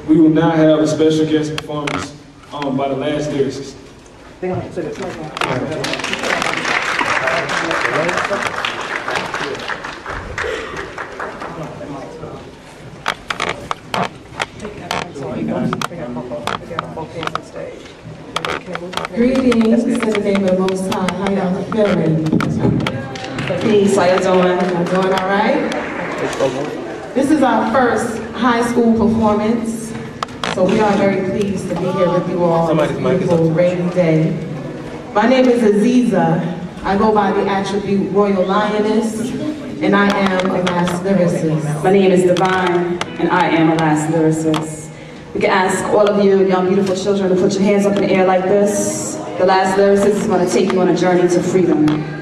we will now have a special guest performance by the Last Lyricist. Greetings in the name of the Most High. How y'all feeling? Peace. How y'all doing? Y'all doing all right? This is our first high school performance, so we are very pleased to be here with you all on this beautiful rainy day. My name is Aziza. I go by the attribute Royal Lioness, and I am a last lyricist. My name is Divine, and I am a last lyricist. We can ask all of you young beautiful children to put your hands up in the air like this. The last lyricist is going to take you on a journey to freedom.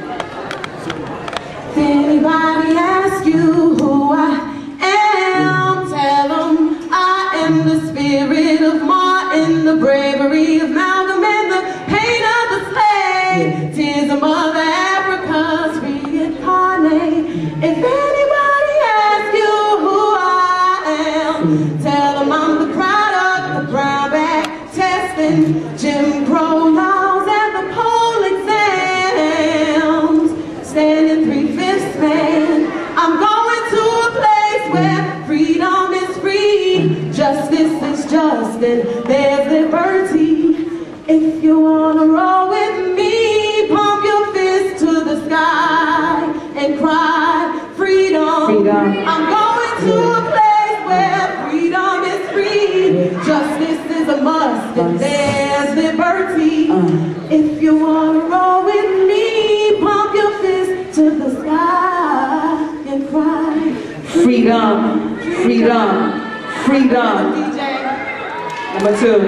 If anybody asks you who I am, tell them I am the spirit of Martin, the bravery of Malcolm, and the pain of the slave. Tears of Mother Africa's reincarnate. If anybody asks you who I am, tell them I'm the product of brown bag testing, Jim Crow laws, and the poll exams. Standing 3/5 man, I'm going to a place where freedom is free, justice is just, and there's liberty. If you wanna roll with me, pump your fist to the sky and cry, freedom. Freedom. I'm going to a place where freedom is free, justice is a must, and there's liberty. If you wanna roll with me, pump your fist to the sky and cry, freedom, freedom, freedom. DJ. Number 2.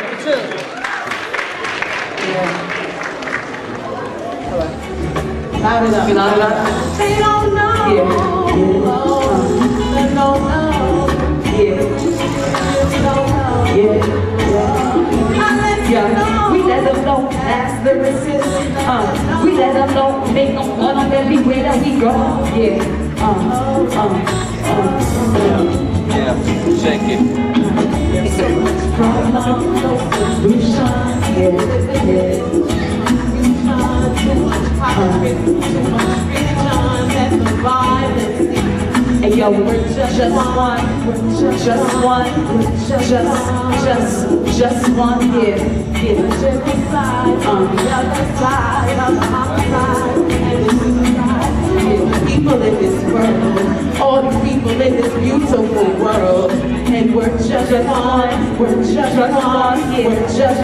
Loud enough. You loud enough? They don't know. Yeah. They don't know. Yeah. They don't know. Yeah. I let you know. We let them know, last lyricist. We let them know, make them run up everywhere that we go. Yeah. Yeah, shake it. And yo, we're just one, just one, just one, yeah. People in this world, all the people in this beautiful world, and we're just one, we're just one, we're just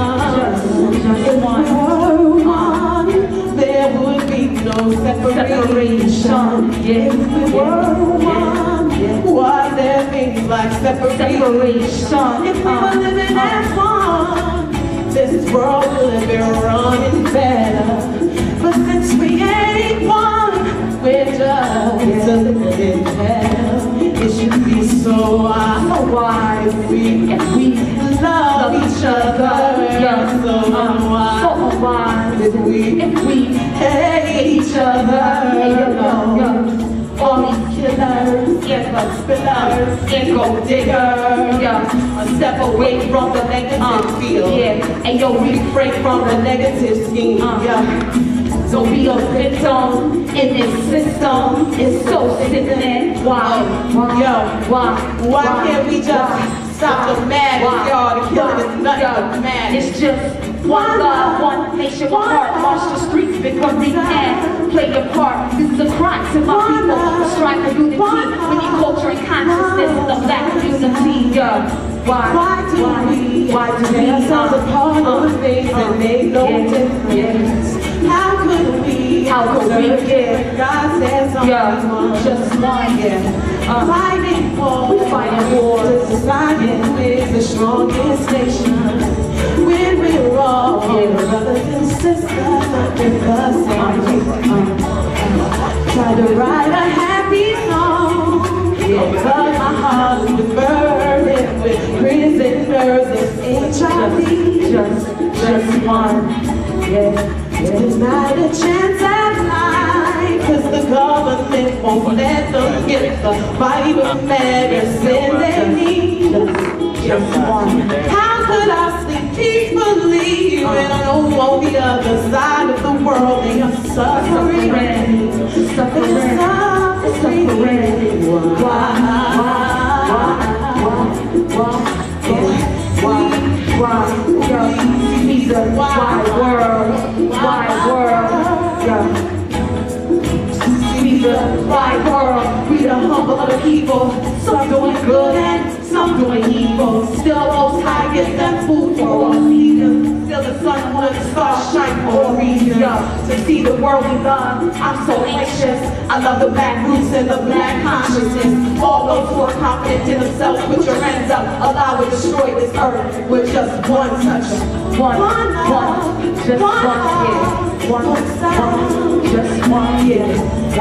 one. There would be no separation. If we were one, why there things like separation? If we were living as one, this world would be running better. But since we ain't one, we're just living hell. It should be so why we love each other. So why if we hate each other. All these killers, spillers, gold diggers, a step away from the negative field. And yo, refrain from the negative scheme. Don't be a victim in this system. It's so sickening. Why can't we just stop the madness, y'all? The killing is nothing but madness. It's just one love, one nation, one heart. March the streets because we can play your part. This is a crime to my people. A strive for unity. We need culture and consciousness in the black community. Why do we tear ourselves apart on the things that make no difference? How could we forget God says something just one, fighting war to decide who is the strongest nation. When we're all brothers and sisters with us, try to write a happy song, but my heart is burdened with prisoners and HIV. Just one, denied a chance at life, 'cause the government won't let them get the vital medicine they need. just one. How could I sleep peacefully when I know on the other side of the world they are suffering? Suffering. Why? He's a wide world, yeah. We the wide world, we the humble of the people. Some doing good and some doing evil. Still most high gets them food for all seasons. Still the sun will the stars shine for all reasons. To see the world we love, I'm so anxious. I love the black roots and the black consciousness. All those who are confident in themselves, put your hands up. Allow it to destroy this earth with just one touch. Just one, yeah. Just one, yeah.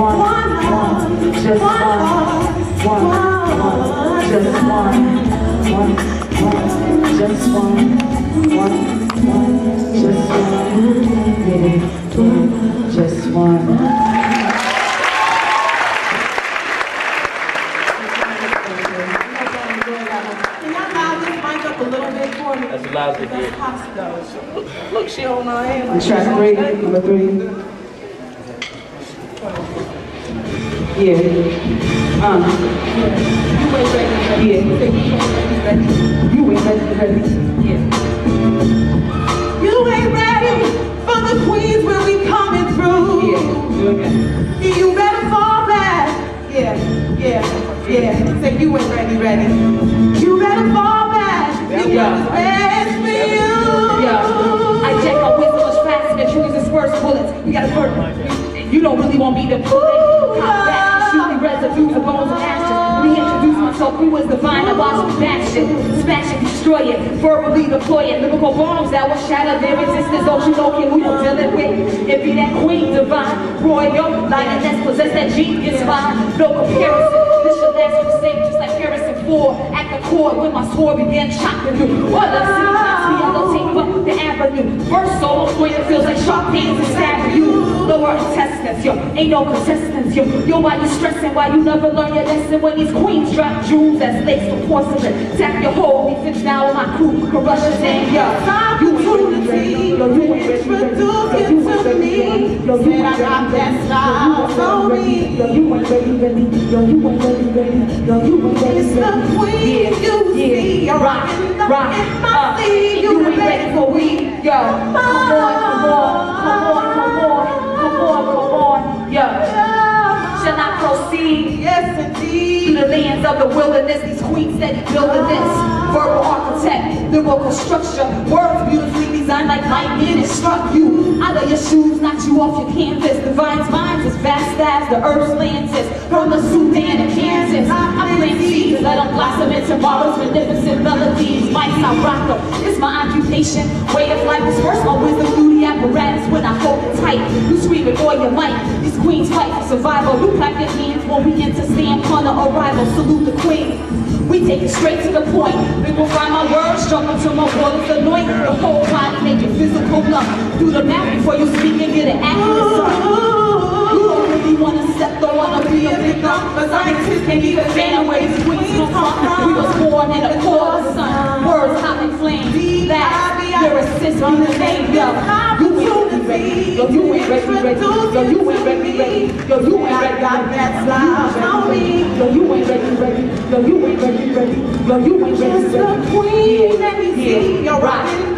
Just one. That's a loud idea. Look, she holding her hand. Track 3, number 3. Yeah. You ain't ready. Yeah. You ain't ready. Yeah. You ain't ready for the queens when we coming through. Yeah. You better fall back. Yeah. Say you ain't ready. You better fall back. It was best for you. I check my wisdom was fast and choose his first bullets. You gotta burn. You don't really want me to pull it. Come back, shoot me residues of bones and ashes. Reintroduce myself, who was divine. I watch me smash it, destroy it, verbally deploy it. Lyrical bombs that will shatter their resistance. Don't you know who you're dealing with? It be that queen divine, royal, lioness, possess that genius mind. No comparison. This should last for the same, just like Harrison Ford. At the core, when my sword began chopping through. What a scene, the yellow tape up the avenue. First solo point, it feels like sharp pains and stabbing you. Lower intestines, yo, ain't no contestants, yo. Yo, why you stressing? Why you never learn your lesson? When these queens drop jewels as lace for porcelain. Tap your hole, me fits now with my crew. Corruption and yo, Opportunity, introduce you to me. Said I got that style for me. It's the queen you see. You're rocking the in my sleeve. You ain't ready for we. Yo, come on, yo. Shall I proceed? Yes, indeed. Through the lands of the wilderness, these queens steady building this. Verbal architect, lyrical structure, words beautifully designed like lightning. It struck you out of your shoes, knocked you off your canvas. Divine's minds as vast as the earth's lands is. From the Sudan to Kansas, I plant seeds, let them blossom into tomorrow's magnificent melodies. Mics, I rock them. It's my occupation, way of life is first my wisdom through the apparatus. When I hold it tight, you scream it or you might. These queens fight for survival. You clap your hands when we enter stand on the arrival. Salute the queen. We take it straight to the point. We will find my words, jump into my waters, anoint the whole body, make it physical lump. Do the math before you speak and get an accurate son. You don't really want to step, don't want to be a victim. But scientists can't even fan ways queens come from. We was born in a core of the sun. Words hot and flames. That your assist me the name, yo. You ain't ready. Yo, you ain't ready. Yo, you ain't ready. Yo, you ain't ready. Got that style for me. Yo, you ain't ready. Yo, you ain't ready. Yo, you ain't ready. Just the queen that we see. You're rocking